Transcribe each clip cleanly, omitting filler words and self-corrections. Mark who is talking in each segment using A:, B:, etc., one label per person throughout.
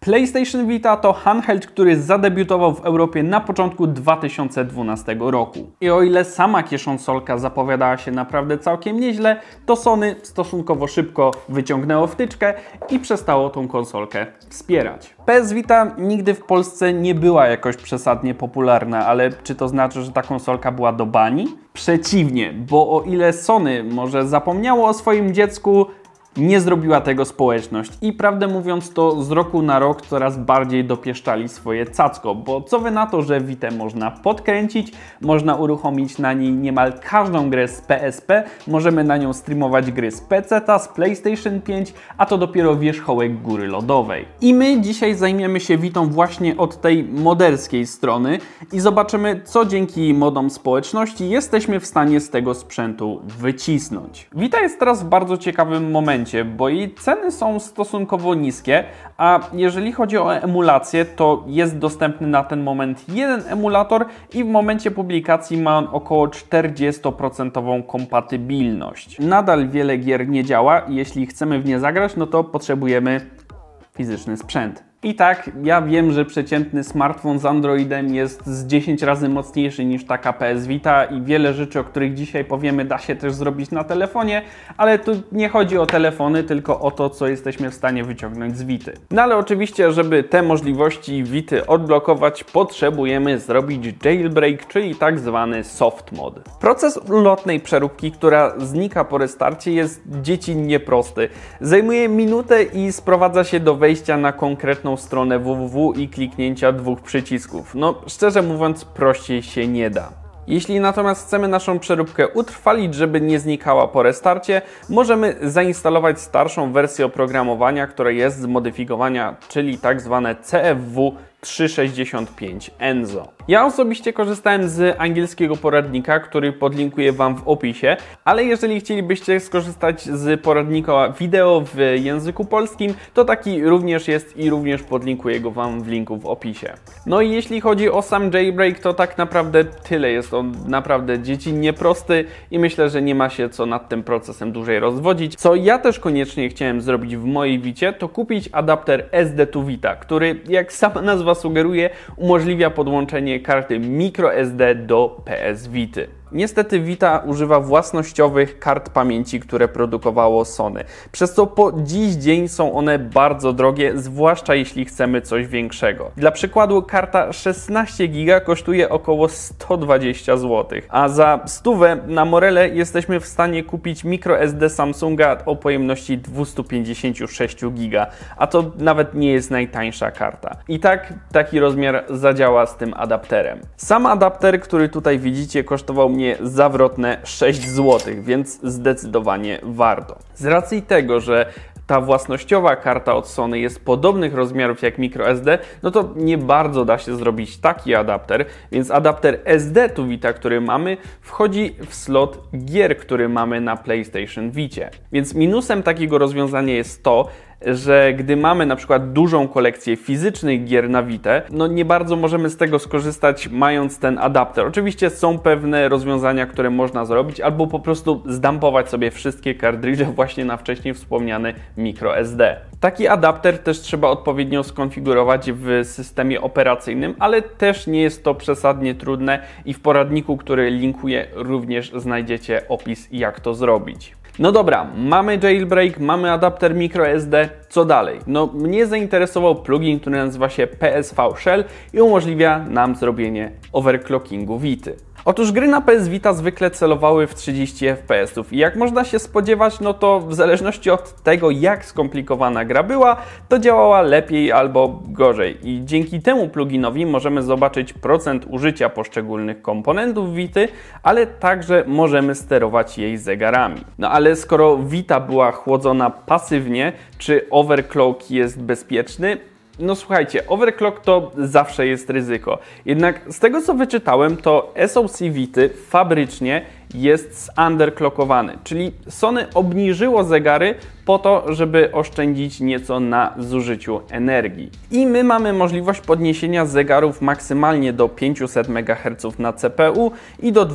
A: PlayStation Vita to handheld, który zadebiutował w Europie na początku 2012 roku. I o ile sama kieszonsolka zapowiadała się naprawdę całkiem nieźle, to Sony stosunkowo szybko wyciągnęło wtyczkę i przestało tą konsolkę wspierać. PS Vita nigdy w Polsce nie była jakoś przesadnie popularna, ale czy to znaczy, że ta konsolka była do bani? Przeciwnie, bo o ile Sony może zapomniało o swoim dziecku, nie zrobiła tego społeczność i prawdę mówiąc to z roku na rok coraz bardziej dopieszczali swoje cacko, bo co wy na to, że Vitę można podkręcić, można uruchomić na niej niemal każdą grę z PSP, możemy na nią streamować gry z PC-ta, z PlayStation 5, a to dopiero wierzchołek góry lodowej. I my dzisiaj zajmiemy się Vitą właśnie od tej moderskiej strony i zobaczymy, co dzięki modom społeczności jesteśmy w stanie z tego sprzętu wycisnąć. Vita jest teraz w bardzo ciekawym momencie, bo jej ceny są stosunkowo niskie, a jeżeli chodzi o emulację, to jest dostępny na ten moment jeden emulator i w momencie publikacji ma on około 40% kompatybilność. Nadal wiele gier nie działa i jeśli chcemy w nie zagrać, no to potrzebujemy fizyczny sprzęt. I tak, ja wiem, że przeciętny smartfon z Androidem jest z 10 razy mocniejszy niż taka PS Vita i wiele rzeczy, o których dzisiaj powiemy, da się też zrobić na telefonie, ale tu nie chodzi o telefony, tylko o to, co jesteśmy w stanie wyciągnąć z Vity. No ale oczywiście, żeby te możliwości Vity odblokować, potrzebujemy zrobić jailbreak, czyli tak zwany soft mod. Proces ulotnej przeróbki, która znika po restarcie, jest dziecinnie prosty. Zajmuje minutę i sprowadza się do wejścia na konkretną stronę www i kliknięcia dwóch przycisków. No, szczerze mówiąc, prościej się nie da. Jeśli natomiast chcemy naszą przeróbkę utrwalić, żeby nie znikała po restarcie, możemy zainstalować starszą wersję oprogramowania, które jest z modyfikowania, czyli tak zwane CFW 365 Enzo. Ja osobiście korzystałem z angielskiego poradnika, który podlinkuję Wam w opisie, ale jeżeli chcielibyście skorzystać z poradnika wideo w języku polskim, to taki również jest i również podlinkuję go Wam w linku w opisie. No i jeśli chodzi o sam jailbreak, to tak naprawdę tyle. Jest on naprawdę dziecinnie prosty i myślę, że nie ma się co nad tym procesem dłużej rozwodzić. Co ja też koniecznie chciałem zrobić w mojej Vicie, to kupić adapter SD to Vita, który, jak sama nazwa sugeruje, umożliwia podłączenie karty microSD do PS Vity. Niestety Vita używa własnościowych kart pamięci, które produkowało Sony, przez co po dziś dzień są one bardzo drogie, zwłaszcza jeśli chcemy coś większego. Dla przykładu karta 16 GB kosztuje około 120 zł, a za 100 na Morele jesteśmy w stanie kupić microSD Samsunga o pojemności 256 GB, a to nawet nie jest najtańsza karta. I tak taki rozmiar zadziała z tym adapterem. Sam adapter, który tutaj widzicie, kosztował mnie zawrotne 6 zł, więc zdecydowanie warto. Z racji tego, że ta własnościowa karta od Sony jest podobnych rozmiarów jak microSD, no to nie bardzo da się zrobić taki adapter, więc adapter SD to Vita, który mamy, wchodzi w slot gier, który mamy na PlayStation Vicie. Więc minusem takiego rozwiązania jest to, że gdy mamy na przykład dużą kolekcję fizycznych gier na Vitę, no nie bardzo możemy z tego skorzystać, mając ten adapter. Oczywiście są pewne rozwiązania, które można zrobić, albo po prostu zdumpować sobie wszystkie kartridże właśnie na wcześniej wspomniany microSD. Taki adapter też trzeba odpowiednio skonfigurować w systemie operacyjnym, ale też nie jest to przesadnie trudne i w poradniku, który linkuję, również znajdziecie opis, jak to zrobić. No dobra, mamy jailbreak, mamy adapter microSD, co dalej? No mnie zainteresował plugin, który nazywa się PSV Shell i umożliwia nam zrobienie overclockingu Vity. Otóż gry na PS Vita zwykle celowały w 30 fps i jak można się spodziewać, no to w zależności od tego, jak skomplikowana gra była, to działała lepiej albo gorzej. I dzięki temu pluginowi możemy zobaczyć procent użycia poszczególnych komponentów Vity, ale także możemy sterować jej zegarami. No ale skoro Vita była chłodzona pasywnie, czy overclock jest bezpieczny? No słuchajcie, overclock to zawsze jest ryzyko. Jednak z tego co wyczytałem, to SoC Vity fabrycznie jest underclockowany, czyli Sony obniżyło zegary po to, żeby oszczędzić nieco na zużyciu energii. I my mamy możliwość podniesienia zegarów maksymalnie do 500 MHz na CPU i do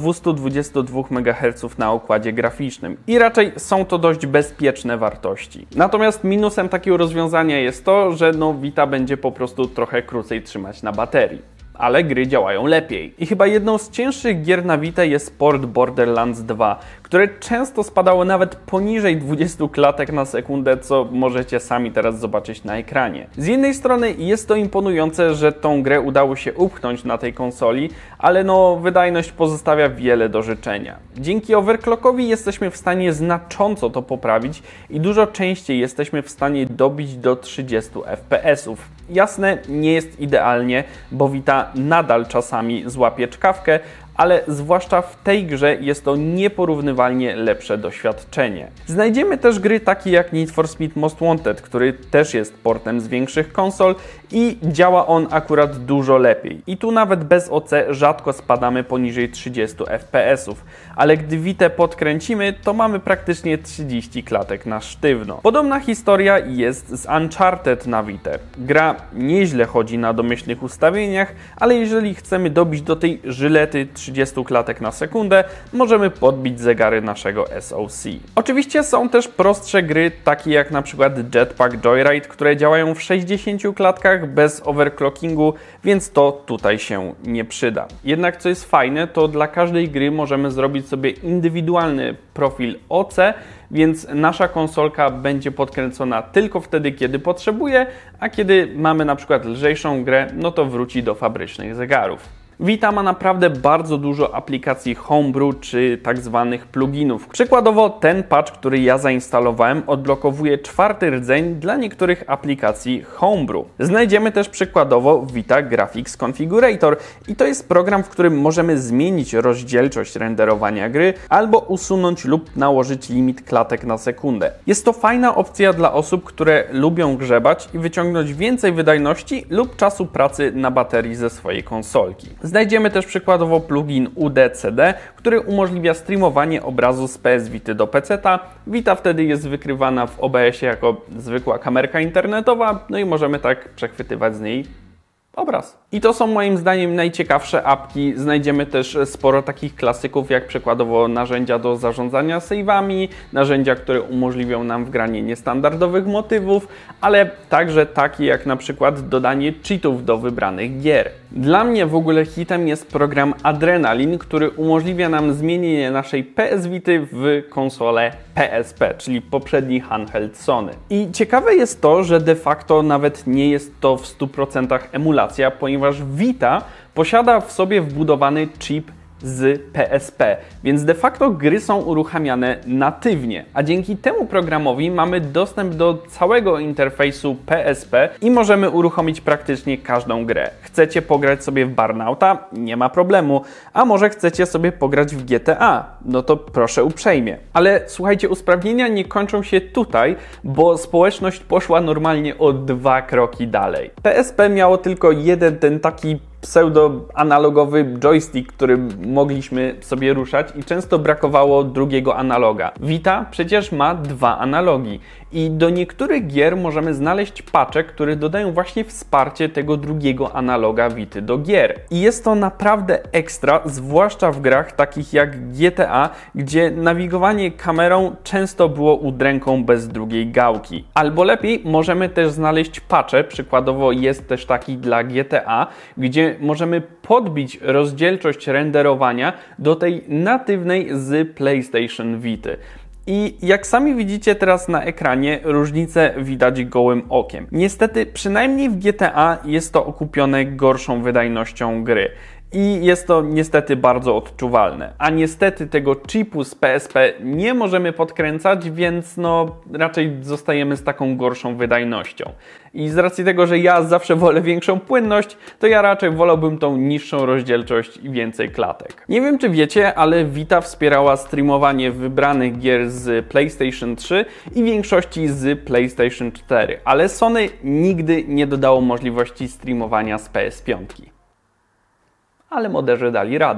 A: 222 MHz na układzie graficznym. I raczej są to dość bezpieczne wartości. Natomiast minusem takiego rozwiązania jest to, że Vita będzie po prostu trochę krócej trzymać na baterii. Ale gry działają lepiej. I chyba jedną z cięższych gier na Vita jest port Borderlands 2, które często spadało nawet poniżej 20 klatek na sekundę, co możecie sami teraz zobaczyć na ekranie. Z jednej strony jest to imponujące, że tą grę udało się upchnąć na tej konsoli, ale wydajność pozostawia wiele do życzenia. Dzięki overclockowi jesteśmy w stanie znacząco to poprawić i dużo częściej jesteśmy w stanie dobić do 30 fps. Jasne, nie jest idealnie, bo Vita nadal czasami złapie czkawkę, ale zwłaszcza w tej grze jest to nieporównywalnie lepsze doświadczenie. Znajdziemy też gry takie jak Need for Speed Most Wanted, który też jest portem z większych konsol i działa on akurat dużo lepiej. I tu nawet bez OC rzadko spadamy poniżej 30 fps, ale gdy Vitę podkręcimy, to mamy praktycznie 30 klatek na sztywno. Podobna historia jest z Uncharted na Vitę. Gra nieźle chodzi na domyślnych ustawieniach, ale jeżeli chcemy dobić do tej żylety 30 klatek na sekundę, możemy podbić zegary naszego SoC. Oczywiście są też prostsze gry, takie jak na przykład Jetpack Joyride, które działają w 60 klatkach bez overclockingu, więc to tutaj się nie przyda. Jednak co jest fajne, to dla każdej gry możemy zrobić sobie indywidualny profil OC, więc nasza konsolka będzie podkręcona tylko wtedy, kiedy potrzebuje, a kiedy mamy na przykład lżejszą grę, no to wróci do fabrycznych zegarów. Vita ma naprawdę bardzo dużo aplikacji homebrew czy tak zwanych pluginów. Przykładowo ten patch, który ja zainstalowałem, odblokowuje 4. rdzeń dla niektórych aplikacji homebrew. Znajdziemy też przykładowo Vita Graphics Configurator i to jest program, w którym możemy zmienić rozdzielczość renderowania gry albo usunąć lub nałożyć limit klatek na sekundę. Jest to fajna opcja dla osób, które lubią grzebać i wyciągnąć więcej wydajności lub czasu pracy na baterii ze swojej konsolki. Znajdziemy też przykładowo plugin UDCD, który umożliwia streamowanie obrazu z PS Vity do PC-ta. Vita wtedy jest wykrywana w OBS-ie jako zwykła kamerka internetowa, no i możemy tak przechwytywać z niej obraz. I to są moim zdaniem najciekawsze apki. Znajdziemy też sporo takich klasyków, jak przykładowo narzędzia do zarządzania save'ami, narzędzia, które umożliwią nam wgranie niestandardowych motywów, ale także takie jak na przykład dodanie cheatów do wybranych gier. Dla mnie w ogóle hitem jest program Adrenaline, który umożliwia nam zmienienie naszej PS Vity w konsolę PSP, czyli poprzedni handheld Sony. I ciekawe jest to, że de facto nawet nie jest to w 100% emulacja, ponieważ Vita posiada w sobie wbudowany chip z PSP, więc de facto gry są uruchamiane natywnie, a dzięki temu programowi mamy dostęp do całego interfejsu PSP i możemy uruchomić praktycznie każdą grę. Chcecie pograć sobie w Burnouta? Nie ma problemu. A może chcecie sobie pograć w GTA? No to proszę uprzejmie. Ale słuchajcie, usprawnienia nie kończą się tutaj, bo społeczność poszła normalnie o 2 kroki dalej. PSP miało tylko jeden ten taki pseudo-analogowy joystick, którym mogliśmy sobie ruszać i często brakowało drugiego analoga. Vita przecież ma 2 analogi i do niektórych gier możemy znaleźć patche, które dodają właśnie wsparcie tego drugiego analoga Vity do gier. I jest to naprawdę ekstra, zwłaszcza w grach takich jak GTA, gdzie nawigowanie kamerą często było udręką bez drugiej gałki. Albo lepiej, możemy też znaleźć patche, przykładowo jest też taki dla GTA, gdzie możemy podbić rozdzielczość renderowania do tej natywnej z PlayStation Vity. I jak sami widzicie teraz na ekranie, różnicę widać gołym okiem. Niestety, przynajmniej w GTA jest to okupione gorszą wydajnością gry. I jest to niestety bardzo odczuwalne. A niestety tego chipu z PSP nie możemy podkręcać, więc raczej zostajemy z taką gorszą wydajnością. I z racji tego, że ja zawsze wolę większą płynność, to ja raczej wolałbym tą niższą rozdzielczość i więcej klatek. Nie wiem czy wiecie, ale Vita wspierała streamowanie wybranych gier z PlayStation 3 i większości z PlayStation 4, ale Sony nigdy nie dodało możliwości streamowania z PS5. Ale moderzy dali radę.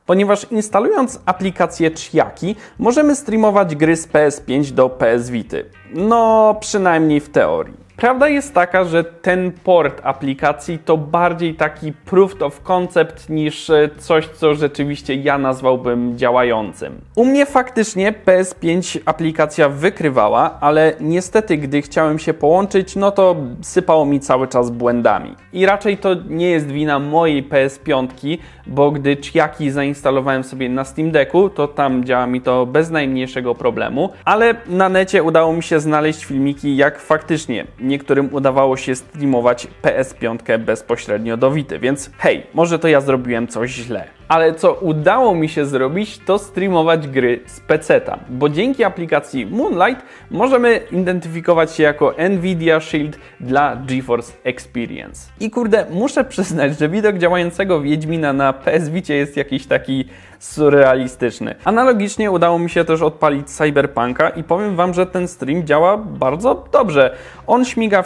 A: ponieważ instalując aplikację Chiaki możemy streamować gry z PS5 do PS Vity. No, przynajmniej w teorii. Prawda jest taka, że ten port aplikacji to bardziej taki proof of concept niż coś, co rzeczywiście ja nazwałbym działającym. U mnie faktycznie PS5 aplikacja wykrywała, ale niestety gdy chciałem się połączyć, no to sypało mi cały czas błędami. I raczej to nie jest wina mojej PS5, bo gdy Chiaki zainstalowałem sobie na Steam Decku, to tam działa mi to bez najmniejszego problemu, ale na necie udało mi się znaleźć filmiki, jak faktycznie niektórym udawało się streamować PS5 bezpośrednio do Vity, więc hej, może to ja zrobiłem coś źle. Ale co udało mi się zrobić, to streamować gry z PC-ta, bo dzięki aplikacji Moonlight możemy identyfikować się jako Nvidia Shield dla GeForce Experience. I kurde, muszę przyznać, że widok działającego Wiedźmina na PS Vicie jest jakiś taki surrealistyczny. Analogicznie udało mi się też odpalić Cyberpunka i powiem Wam, że ten stream działa bardzo dobrze. On śmiga w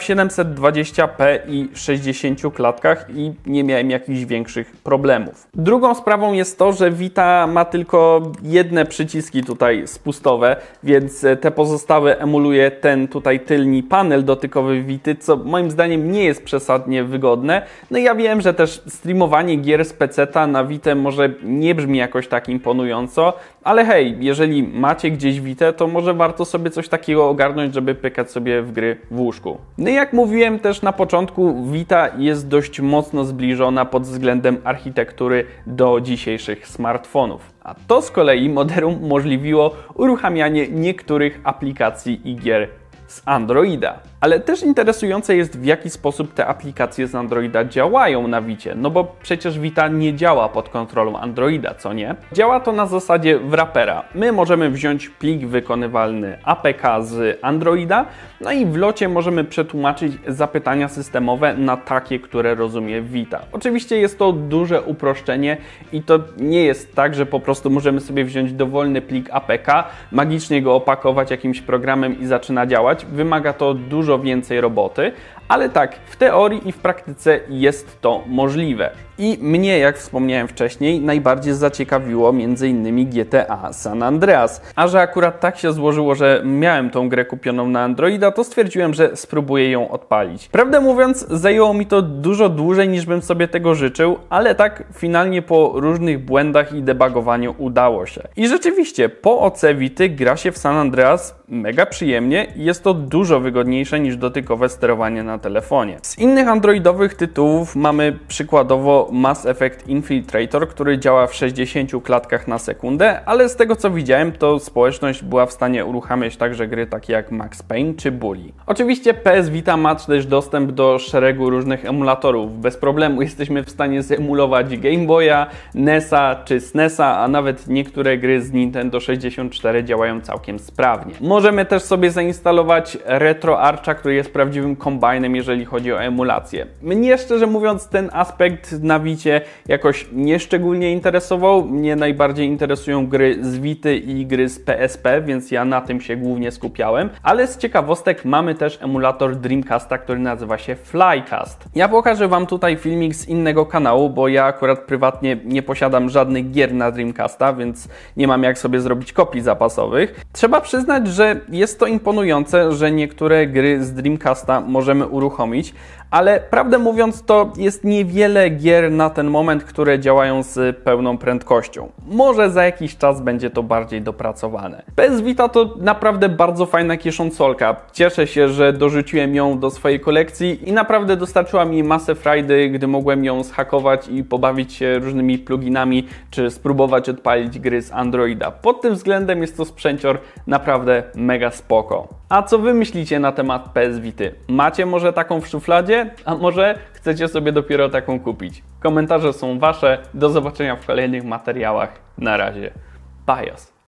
A: 720p i 60 klatkach i nie miałem jakichś większych problemów. Drugą sprawą jest to, że Vita ma tylko jedne przyciski tutaj spustowe, więc te pozostałe emuluje ten tutaj tylny panel dotykowy Vity, co moim zdaniem nie jest przesadnie wygodne. No i ja wiem, że też streamowanie gier z PC-ta na Vitę może nie brzmi jakoś tak imponująco, ale hej, jeżeli macie gdzieś Vitę, to może warto sobie coś takiego ogarnąć, żeby pykać sobie w gry w łóżku. No i jak mówiłem też na początku, Vita jest dość mocno zbliżona pod względem architektury do dzisiejszych smartfonów. A to z kolei Moderum umożliwiło uruchamianie niektórych aplikacji i gier z Androida. Ale też interesujące jest, w jaki sposób te aplikacje z Androida działają na Vicie, no bo przecież Vita nie działa pod kontrolą Androida, co nie? Działa to na zasadzie wrapera. My możemy wziąć plik wykonywalny APK z Androida, no i w locie możemy przetłumaczyć zapytania systemowe na takie, które rozumie Vita. Oczywiście jest to duże uproszczenie i to nie jest tak, że po prostu możemy sobie wziąć dowolny plik APK, magicznie go opakować jakimś programem i zaczyna działać. Wymaga to dużo więcej roboty, ale tak, w teorii i w praktyce jest to możliwe. I mnie, jak wspomniałem wcześniej, najbardziej zaciekawiło m.in. GTA San Andreas. A że akurat tak się złożyło, że miałem tą grę kupioną na Androida, to stwierdziłem, że spróbuję ją odpalić. Prawdę mówiąc, zajęło mi to dużo dłużej niż bym sobie tego życzył, ale tak finalnie po różnych błędach i debugowaniu udało się. I rzeczywiście, po OC Vity gra się w San Andreas mega przyjemnie i jest to dużo wygodniejsze niż dotykowe sterowanie na telefonie. Z innych androidowych tytułów mamy przykładowo Mass Effect Infiltrator, który działa w 60 klatkach na sekundę, ale z tego co widziałem, to społeczność była w stanie uruchamiać także gry takie jak Max Payne czy Bully. Oczywiście PS Vita ma też dostęp do szeregu różnych emulatorów. Bez problemu jesteśmy w stanie zemulować Game Boya, NES-a czy SNES-a, a nawet niektóre gry z Nintendo 64 działają całkiem sprawnie. Możemy też sobie zainstalować RetroArcha, który jest prawdziwym kombajnem, jeżeli chodzi o emulację. Mnie, szczerze mówiąc, ten aspekt na Vicie jakoś nieszczególnie interesował. Mnie najbardziej interesują gry z Vity i gry z PSP, więc ja na tym się głównie skupiałem. Ale z ciekawostek mamy też emulator Dreamcasta, który nazywa się Flycast. Ja pokażę Wam tutaj filmik z innego kanału, bo ja akurat prywatnie nie posiadam żadnych gier na Dreamcasta, więc nie mam jak sobie zrobić kopii zapasowych. Trzeba przyznać, że jest to imponujące, że niektóre gry z Dreamcasta możemy uruchomić, ale prawdę mówiąc to jest niewiele gier na ten moment, które działają z pełną prędkością. Może za jakiś czas będzie to bardziej dopracowane. PS Vita to naprawdę bardzo fajna kieszonsolka. Cieszę się, że dorzuciłem ją do swojej kolekcji i naprawdę dostarczyła mi masę frajdy, gdy mogłem ją zhakować i pobawić się różnymi pluginami, czy spróbować odpalić gry z Androida. Pod tym względem jest to sprzęcior naprawdę mega spoko. A co Wy myślicie na temat PS Vity? Macie może taką w szufladzie? A może chcecie sobie dopiero taką kupić? Komentarze są Wasze. Do zobaczenia w kolejnych materiałach. Na razie. Bajos.